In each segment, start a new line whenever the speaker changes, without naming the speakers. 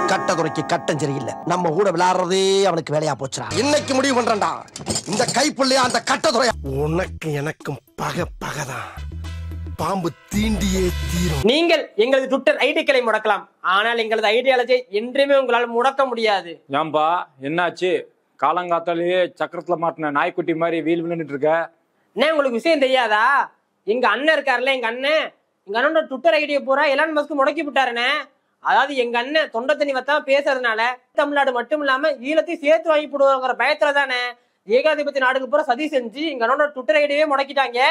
கட்டதுரைக்கு கட்டம் சரியில்லை. நம்ம கூட விளையாடுறதே அவனுக்கு வேலையா போச்சுடா. இன்னைக்கு முடிவு பண்றேன்டா, இந்த கைப்புள்ளையா அந்த கட்டதுரையா. உனக்கு எனக்கும் பகதான். பாம்பு தீண்டியே தீரும்.
நீங்கள் எங்களது ட்விட்டர் ஐடிக்களை முடக்கலாம், ஆனால் எங்களது ஐடியாலஜி என்றுமே உங்களால் முடக்க முடியாது.
ஏன்பா என்னாச்சு? காலங்காத்தாலேயே சக்கரத்துல மாட்டின நாய்க்குட்டி மாதிரி வீல் விழுந்துட்டு இருக்க.
என்ன உங்களுக்கு விஷயம் தெரியாதா? எங்க அண்ணன் இருக்காருல்ல, எங்க அண்ணனோட ட்விட்டர் ஐடியை பூரா எலான் மஸ்க் முடக்கி விட்டாருனே. அதாவது எங்க அண்ணன் தொண்டை தண்ணி வத்தாம பேசுறதுனால தமிழ்நாடு மட்டும் இல்லாம ஈழத்தையும் சேர்த்து வாங்கி போடுவாங்கிற பயத்துல தானே ஏகாதிபத்திய நாடுகள் பூரா சதி செஞ்சு எங்க அண்ணனோட ட்விட்டர் ஐடியே முடக்கிட்டாங்க.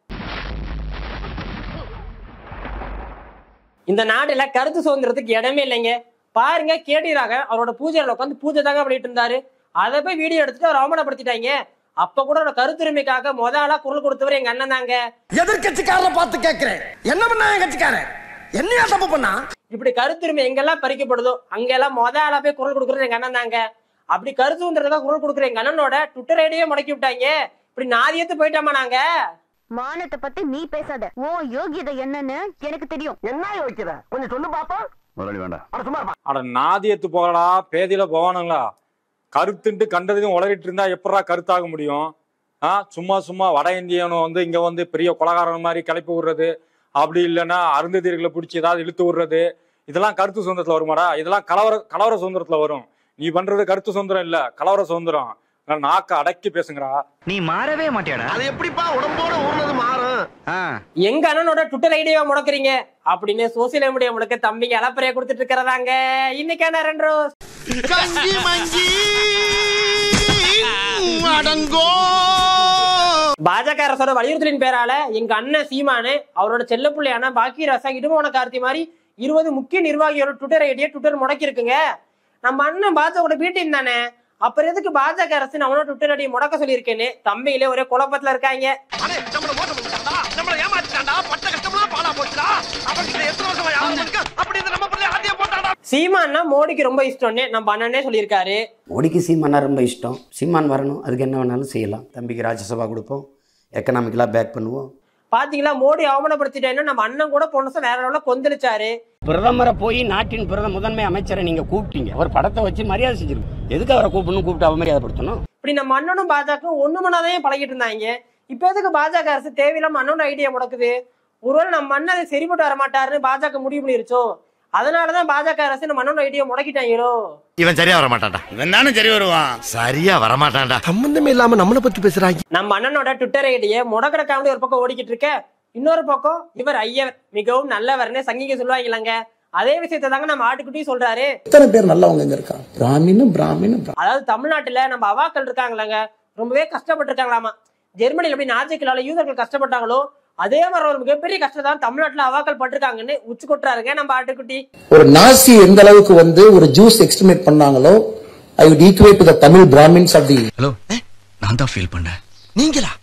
இந்த நாடுல கருத்து சுதந்திரத்துக்கு இடமே இல்லைங்க. பாருங்க, கேட்டீராக அவரோட பூஜையில உட்காந்து பூஜை தாங்க பண்ணிட்டு இருந்தாரு. அதை போய் வீடியோ எடுத்துட்டு அவர் அவமானப்படுத்திட்டாங்க. அப்ப கூட அவரோட கருத்துரிமைக்காக முதலா குரல் கொடுத்தவர் எங்க அண்ணன் தாங்க.
எதிர்கட்சிக்காரரை பார்த்து கேட்கிறேன், என்ன பண்ணா என் கட்சிக்காரன் என்னையா தப்பு பண்ணா?
இப்படி கருத்துரிமை எங்கெல்லாம் பறிக்கப்படுதோ அங்கெல்லாம் முதலா போய் குரல் கொடுக்கறது எங்க அண்ணன் தாங்க. அப்படி கருத்து சுதந்திரத்துக்காக குரல் கொடுக்குற எங்க அண்ணனோட ட்விட்டர் ஐடியே முடக்கி விட்டாங்க. இப்படி நாதியத்து போயிட்டாமா நாங்க.
மானத்தை பத்தி நீ பேசாத. ஓ யோகியதை என்னன்னு எனக்கு தெரியும்.
என்ன யோகியதை கொஞ்சம் சொல்லு பாப்பா.
அட நாதியத்து போகலா, பேதியில போவானுங்களா? கருத்துன்ட்டு கண்டதையும் உளறிட்டு இருந்தா எப்படா கருத்தாக முடியும்? சும்மா சும்மா வட இந்தியனும் வந்து இங்க வந்து பெரிய கொலகாரன் மாதிரி கிளப்பி விடுறது, அப்படி இல்லைன்னா அருந்ததிகளை பிடிச்சி ஏதாவது இழுத்து விடுறது, இதெல்லாம் கருத்து சுதந்திரத்துல வருமாடா? இதெல்லாம் கலவர சுதந்திரத்துல வரும். நீ பண்றது கருத்து சுதந்திரம் இல்ல, கலவர சுதந்திரம். நாக்க அடக்கி பேசுங்கடா.
நீ மாறவே மாட்டியாடா.
அது எப்படிப்பா உடம்போட ஊர்னது மாறும்?
எங்க அண்ணனோட ட்விட்டர் ஐடியா முடக்குறீங்க அப்படின்னு சோசியல் மீடியா முழுக்க தம்பிங்க அலப்பறைய கொடுத்துட்டு இருக்கிறதாங்க இன்னைக்கான 2 ரோஸ். பாஜக அரசோட வலியுறுத்தலின் பேரால எங்க அண்ணன் சீமானு அவரோட செல்ல பிள்ளையான பாக்கியராசா இடுமோன கார்த்தி மாதிரி 20 முக்கிய நிர்வாகியோட ட்விட்டர் ஐடியா ட்விட்டர் முடக்கி இருக்குங்க. நம்ம அண்ணன் பாஜக பி டீம் தானே, அப்புறம் எதுக்கு பாஜக அரசு அவனோட ட்விட்டர் ஐடியை முடக்க சொல்லியிருக்கேன்னு தம்பியிலே ஒரே குழப்பத்துல இருக்காங்க. சீமான்னா மோடிக்கு ரொம்ப இஷ்டம்னு நம்ம அண்ணனே சொல்லியிருக்காரு.
மோடிக்கு சீமானா ரொம்ப இஷ்டம். சீமான் வரணும், அதுக்கு என்ன வேணாலும் செய்யலாம். தம்பிக்கு ராஜ்யசபா கொடுப்போம், எக்கனாமிக்கலா பேக் பண்ணுவோம்.
பாத்தீங்களா, மோடி அவமானப்படுத்திட்டேன்னு நம்ம அண்ணன் கூட போன வேற லெவல்ல கொந்தளிச்சாரு.
பிரதமரை போய் நாட்டின் முதன்மை அமைச்சரை நீங்க கூப்பிட்டீங்க, ஒரு படத்தை வச்சு மரியாதை செஞ்சிருக்கோம். எதுக்கு அவரை கூப்பிட்டு அவமரியாதைப்படுத்தணும்?
இப்படி நம்ம அண்ணனும் பாஜக ஒண்ணு மண்ணாதான் பழகிட்டு இருந்தாங்க. இப்ப எதுக்கு பாஜக அரசு தேவையில்லாம அண்ணனோட ஐடியா முடக்குது? ஒருவேளை நம்ம அண்ணன் அதை சரிபட்டு வர மாட்டாருன்னு பாஜக முடிவு பண்ணிருச்சோ? அதனாலதான் பாஜக அரசு நம்ம அண்ணனோட ஐடியா முடக்கிட்டாங்களோ?
இவன் சரியா வர மாட்டான்டா. இவன் தானே சரி வருவான். சரியா வர மாட்டான்டா.
சம்பந்தமே இல்லாம நம்மளை பத்தி பேசுறாங்க.
நம்ம அண்ணனோட ட்விட்டர் ஐடியா முடக்கிற காமெடி ஒரு பக்கம் ஓடிக்கிட்டு இருக்க, இன்னொரு பக்கம் இவர் ஐயர் மிகவும் நல்லவர்னு சங்கிக சொல்லுவாங்களாங்க. அதே விஷயத்தை தாங்க நம்ம ஆட்டுக்குட்டி சொல்றாரு.
எத்தனை பேர் நல்லவங்க இருக்காங்க? பிராமினும்.
அதாவது தமிழ்நாட்டுல நம்ம அவாக்கள் இருக்காங்களாங்க, ரொம்பவே கஷ்டப்பட்டு இருக்காங்களாமா. ஜெர்மனில எப்படி நாஜிக்களால யூதர்கள் கஷ்டப்பட்டாங்களோ அதே மாதிரி ஒரு மிகப்பெரிய கஷ்டம் தான் தமிழ்நாட்டுல அவாக்கள் பட்டிருக்காங்கன்னு உச்சி கொட்டுறாருங்க நம்ம ஆட்டுக்குட்டி.
ஒரு நாசி எந்த அளவுக்கு வந்து ஒரு ஜூஸ் எக்ஸ்டிமேட் பண்ணாங்களோ, I would equate to the Tamil Brahmins of the.
Hello, நான் தான் ஃபீல் பண்ணேன்.
நீங்களா?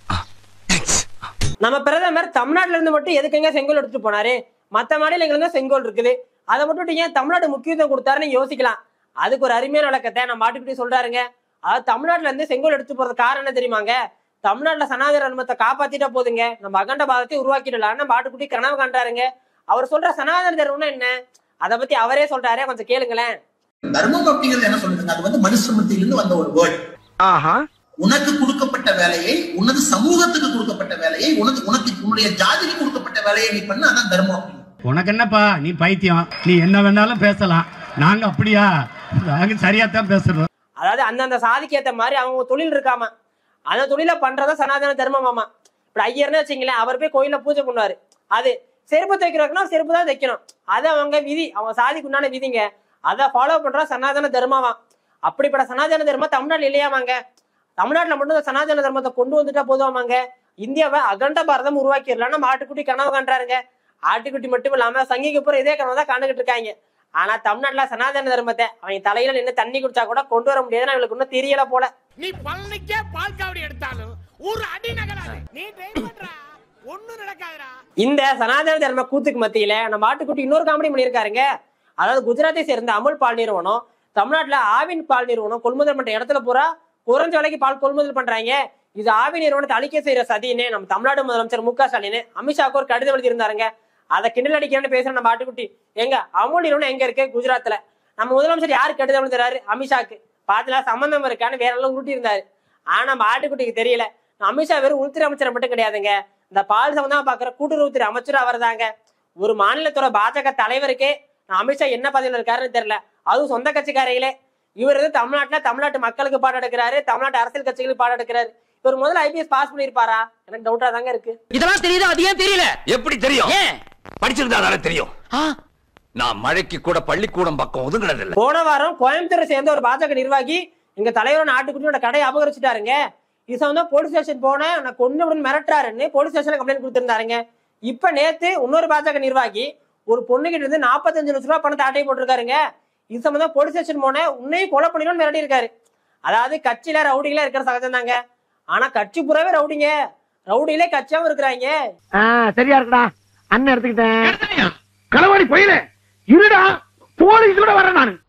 நம்ம பிரதமர் தமிழ்நாட்டுல இருந்து மட்டும் எதுக்குங்க செங்கோல் எடுத்துட்டு போனாரு? மத்த மாநிலங்கள்ல தான் செங்கோல் இருக்குது, அதை மட்டும் ஏன் தமிழ்நாடு முக்கியத்துவம் கொடுத்தாருன்னு யோசிக்கலாம். அதுக்கு ஒரு அருமையான விளக்கத்தை நம்ம ஆட்டுக்குட்டி சொல்றாருங்க. அதாவது தமிழ்நாட்டுல இருந்து செங்கோல் எடுத்து போறது காரணம் என்ன தெரியுமாங்க? தமிழ்நாட்டுல சனாதன தர்மத்தை காப்பாத்திட்டா போதுங்க, நம்ம அகண்ட பாதத்தை உருவாக்கிடலாம்னு பாட்டுக்குட்டி கனவு காண்றாருங்க. அவர் சொல்ற சனாதன தர்மம்னா என்ன, அதை பத்தி அவரே சொல்றாரு, கொஞ்சம் கேளுங்களேன்.
தர்மம் அப்படிங்கிறது என்ன சொல்லுங்க, அது வந்து மனுஸ்மிருதியிலிருந்து வந்த ஒரு வேர்ட். உனக்கு கொடுக்கப்பட்ட வேலையை, உனது சமூகத்துக்கு கொடுக்கப்பட்ட வேலையை, உன்னுடைய ஜாதிக்கு கொடுக்கப்பட்ட வேலையை நீ பண்ண, அதான் தர்மம்.
உனக்கு என்னப்பா, நீ பைத்தியம், நீ என்ன வேணாலும் பேசலாம், நாங்க அப்படியா? நாங்க சரியாத்தான் பேசுறோம்.
அதாவது அந்தந்த சாதிக்கு ஏற்ற மாதிரி அவங்க தொழில் இருக்காம, அந்த தொழில பண்றதா சனாதன தர்மமாமா. இப்ப ஐயர்னு வச்சுங்களேன், அவர் போய் கோயில பூஜை பண்ணுவாரு. அது செருப்பு தைக்கிறதுனா செருப்பு தான் தைக்கணும், அது அவங்க விதி, அவங்க சாதிக்கு உண்டான விதிங்க. அதை ஃபாலோ பண்ற சனாதன தர்மமா. அப்படிப்பட்ட சனாதன தர்மம் தமிழ்நாட்டுல இல்லையாமாங்க. தமிழ்நாட்டுல மட்டும் சனாதன தர்மத்தை கொண்டு வந்துட்டா போதுவாமாங்க, இந்தியாவை அகண்ட பாரதம் உருவாக்கிடலாம் நம்ம ஆட்டுக்குட்டி கனவு காண்றாருங்க. ஆட்டுக்குட்டி மட்டும் இல்லாம சங்கிக்கு போற இதே கனவு தான் காண்டுகிட்டு இருக்காங்க. ஆனா தமிழ்நாட்டுல சனாதன தர்மத்தை அவங்க தலையில நின்று தண்ணி குடிச்சா கூட கொண்டு வர முடியாதுன்னு அவங்களுக்கு இன்னும் தெரியல போல.
நீ பழனிக்கே பால் காவடி எடுத்தாலும் ஒரு அடி நகராது, நீ ட்ரைவ் பண்றா ஒண்ணும் நடக்காதுடா.
இந்த சனாதன தர்ம கூத்துக்கு மத்தியில நம்ம ஆட்டுக்குட்டி இன்னொரு காமெடி பண்ணியிருக்காருங்க. அதாவது குஜராத்தை சேர்ந்த அமுல் பால் நிறுவனம் தமிழ்நாட்டுல ஆவின் பால் நிறுவனம் கொள்முதல் பண்ற இடத்துல பூரா குறைஞ்ச விலைக்கு பால் கொள்முதல் பண்றாங்க. இது ஆவி நிறுவனத்தை அழிக்க செய்யற சதின்னு நம்ம தமிழ்நாடு முதலமைச்சர் மு க ஸ்டாலின் அமித்ஷாக்கு ஒரு கடிதம் எழுதி இருந்தாருங்க. அதை கிண்டல் அடிக்கிறேன்னு பேசுற நம்ம ஆட்டுக்குட்டி, எங்க அமுல் நிறுவனம் எங்க இருக்கு? குஜராத்ல. நம்ம முதலமைச்சர் யாரு கெடுதல் தராரு? அமித்ஷாக்கு. பாத்துல சம்பந்தம் இருக்கான்னு வேற எல்லாம் உருட்டி இருந்தாரு. ஆனா நம்ம ஆட்டுக்குட்டிக்கு தெரியல. அமித்ஷா வெறும் உள்துறை அமைச்சர் மட்டும் கிடையாதுங்க, இந்த பால் சம்பந்தமா பாக்குற கூட்டுறவுத்துறை அமைச்சர் அவர் தாங்க. ஒரு மாநிலத்தோட பாஜக தலைவருக்கே அமித்ஷா என்ன பதவியில் இருக்காருன்னு தெரியல, அதுவும் சொந்த கட்சிக்காரைகளே. இவர் வந்து தமிழ்நாட்டு மக்களுக்கு பாடம் எடுக்கிறாரு, தமிழ்நாட்டு அரசியல் கட்சிகளுக்கு பாடம் எடுக்கிறாரு. இவர் முதல்ல ஐபிஎஸ் பாஸ் பண்ணிருப்பாரா? எனக்கு டவுட்டா தாங்க இருக்கு.
இதெல்லாம் தெரியுது, அது ஏன் தெரியல? எப்படி தெரியும்? படிச்சிருந்தாதானே தெரியும். நான் மழைக்கு கூட பள்ளிக்கூடம் பக்கம் ஒதுங்கினது இல்ல.
போன வாரம் கோயம்புத்தூரை சேர்ந்த ஒரு பாஜக நிர்வாகி எங்க தலைவரோட ஆட்டுக்குட்டியோட கடையை அபகரிச்சுட்டாருங்க. இது சம்பந்தம் போலீஸ் ஸ்டேஷன் போனேன், நான் கொண்டு மிரட்டுறாருன்னு போலீஸ் ஸ்டேஷன்ல கம்ப்ளைண்ட் கொடுத்திருந்தாருங்க. இப்ப நேத்து இன்னொரு பாஜக நிர்வாகி ஒரு பொண்ணுகிட்ட இருந்து 45 லட்சம் ரூபாய் பணத்தை ஆட்டை போட்டிருக்காருங்க. இது சம்பந்தம் போலீஸ் ஸ்டேஷன் போனேன், உன்னையும் கொலை பண்ணிடும்னு மிரட்டி இருக்காரு. அதாவது கட்சியில ரவுடிகளா இருக்கிற சகஜம் தாங்க, ஆனா கட்சி புறவே ரவுடிங்க, ரவுடிகளே கட்சியாவும் இருக்கிறாங்க.
சரியா இருக்குடா அண்ணன் எடுத்துக்கிட்டேன். களவாடி போயில இருடா, போலீஸ் கூட வரேன் நானு.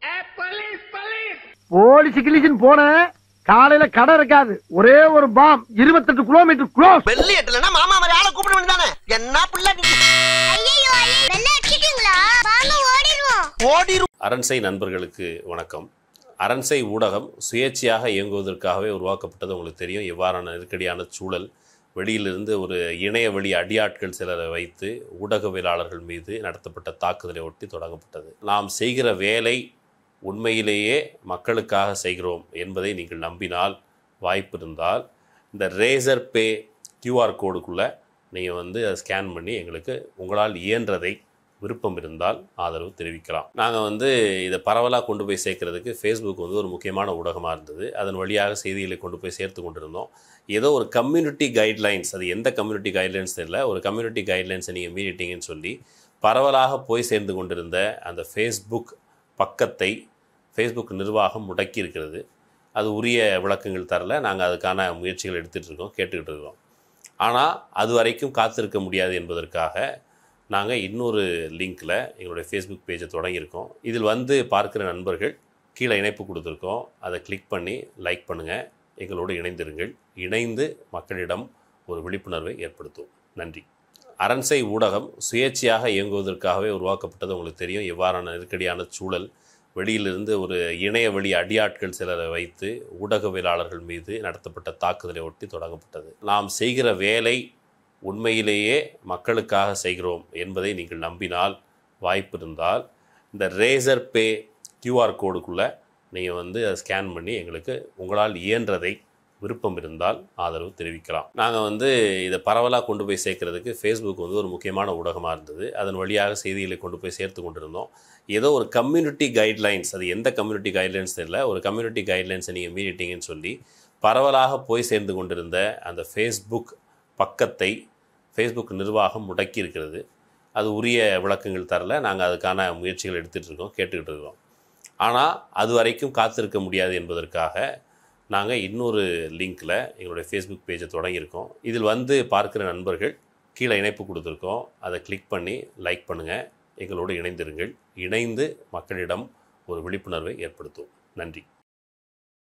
போலீஸ் கிளிஷன் போன காலையில கடை இருக்காது, ஒரே ஒரு பாம் 28 கிலோமீட்டர் க்ளோஸ்.
வெள்ளி எட்டலனா மாமா மாதிரி ஆளை கூப்பிட வேண்டியதானே. என்ன பிள்ளை நீ?
ஐயோ வெள்ளை அடிச்சிட்டீங்களா? வாங்க ஓடிடுவோம்.
அரண்சை நண்பர்களுக்கு வணக்கம். அரண்சை ஊடகம் சுயேட்சையாக இயங்குவதற்காகவே உருவாக்கப்பட்டது. உங்களுக்கு தெரியும் எவ்வாறான நெருக்கடியான சூழல், வெளியிலிருந்து ஒரு இணைய வழி அடியாட்கள் சிலரை வைத்து ஊடகவியலாளர்கள் மீது நடத்தப்பட்ட தாக்குதலை ஒட்டி தொடங்கப்பட்டது. நாம் செய்கிற வேலை உண்மையிலேயே மக்களுக்காக செய்கிறோம் என்பதை நீங்கள் நம்பினால், வாய்ப்பு இருந்தால் இந்த ரேசர் பே QR கோடுக்குள்ளே நீங்கள் வந்து அதை ஸ்கேன் பண்ணி எங்களுக்கு உங்களால் இயன்றதை விருப்பம் இருந்தால் ஆதரவு தெரிவிக்கலாம். நாங்கள் இதை பரவலாக கொண்டு போய் சேர்க்கறதுக்கு ஃபேஸ்புக் ஒரு முக்கியமான ஊடகமாக இருந்தது. அதன் வழியாக செய்திகளை கொண்டு போய் சேர்த்து கொண்டிருந்தோம். ஏதோ ஒரு கம்யூனிட்டி கைட்லைன்ஸ், அது எந்த கம்யூனிட்டி கைட்லைன்ஸ் தெரியல, ஒரு கம்யூனிட்டி கைட்லைன்ஸை நீங்கள் மீறிட்டீங்கன்னு சொல்லி பரவலாக போய் சேர்ந்து கொண்டிருந்த அந்த ஃபேஸ்புக் பக்கத்தை ஃபேஸ்புக் நிர்வாகம் முடக்கி இருக்கிறது. அது உரிய விளக்கங்கள் தரல. நாங்கள் அதுக்கான முயற்சிகள் எடுத்துகிட்டு இருக்கோம், கேட்டுக்கிட்டு இருக்கோம். ஆனால் அது வரைக்கும் காத்திருக்க முடியாது என்பதற்காக நாங்கள் இன்னொரு லிங்க்கில் எங்களுடைய ஃபேஸ்புக் பேஜை தொடங்கியிருக்கோம். இதில் பார்க்குற நண்பர்கள் கீழே இணைப்பு கொடுத்துருக்கோம், அதை கிளிக் பண்ணி லைக் பண்ணுங்கள், எங்களோடு இணைந்திருங்கள். இணைந்து மக்களிடம் ஒரு விழிப்புணர்வை ஏற்படுத்தும். நன்றி. அரண்சை ஊடகம் சுயேட்சையாக இயங்குவதற்காகவே உருவாக்கப்பட்டது. உங்களுக்கு தெரியும் எவ்வாறான நெருக்கடியான சூழல், வெளியிலிருந்து ஒரு இணைய வழி அடியாட்கள் சிலரை வைத்து ஊடகவியலாளர்கள் மீது நடத்தப்பட்ட தாக்குதலை ஒட்டி தொடங்கப்பட்டது. நாம் செய்கிற வேலை உண்மையிலேயே மக்களுக்காக செய்கிறோம் என்பதை நீங்கள் நம்பினால், வாய்ப்பு இருந்தால் இந்த ரேசர் பே QR கோடுக்குள்ளே நீங்கள் அதை ஸ்கேன் பண்ணி எங்களுக்கு உங்களால் இயன்றதை விருப்பம் இருந்தால் ஆதரவு தெரிவிக்கலாம். நாங்கள் இதை பரவலாக கொண்டு போய் சேர்க்கறதுக்கு ஃபேஸ்புக் ஒரு முக்கியமான ஊடகமாக இருந்தது. அதன் வழியாக செய்திகளை கொண்டு போய் சேர்த்து கொண்டிருந்தோம். ஏதோ ஒரு கம்யூனிட்டி கைட்லைன்ஸ், அது எந்த கம்யூனிட்டி கைட்லைன்ஸ் தெரியல, ஒரு கம்யூனிட்டி கைட்லைன்ஸை நீங்கள் மீறிட்டீங்கன்னு சொல்லி பரவலாக போய் சேர்ந்து கொண்டிருந்த அந்த ஃபேஸ்புக் பக்கத்தை ஃபேஸ்புக் நிர்வாகம் முடக்கி இருக்கிறது. அது உரிய விளக்கங்கள் தரல. நாங்கள் அதுக்கான முயற்சிகள் எடுத்துகிட்டு இருக்கோம், கேட்டுக்கிட்டு இருக்கோம். ஆனால் அது வரைக்கும் காத்திருக்க முடியாது என்பதற்காக நாங்கள் இன்னொரு லிங்க்கில் எங்களுடைய ஃபேஸ்புக் பேஜை தொடங்கியிருக்கோம். இதில் பார்க்குற நண்பர்கள் கீழே இணைப்பு கொடுத்துருக்கோம், அதை கிளிக் பண்ணி லைக் பண்ணுங்கள், எங்களோடு இணைந்திருங்கள். இணைந்து மக்களிடம் ஒரு விழிப்புணர்வை ஏற்படுத்தும். நன்றி.